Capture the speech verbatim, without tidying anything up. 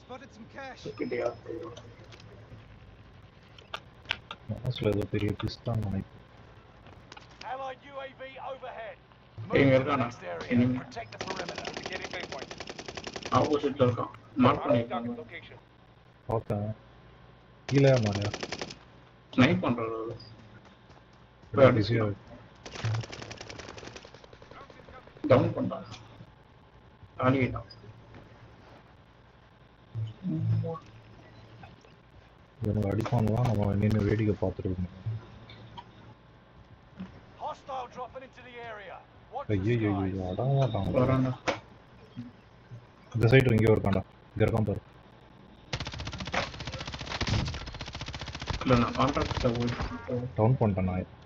Spotted some cash. Honestly, the period is done. Allied U A V overhead. Hey, Move to the Mirgana. next area. Enemy. Protect the perimeter. Beginning waypoint. Opposite இருக்கான். Mark பண்ணிருக்காங்க. Location. Okay. கீழே மாரியா snipe பண்றாரு. வேற பிஸியா down பண்றான். காலிடா. இவங்க அடிப்பாங்களா நம்ம நின்று வேடிக்கை பார்த்துட்டு இருக்கோம். Hostile dropping into the area. ஐயோ ஐயோ அடாவாட்டாங்க வரானே. இந்த சைடு இங்கே இருக்கான்டா இங்கே இருக்கான் பாரு. இல்ல நான் கான்ட்ராக்ட்ல போய் டவுன் பண்ணிட்டேன் நான்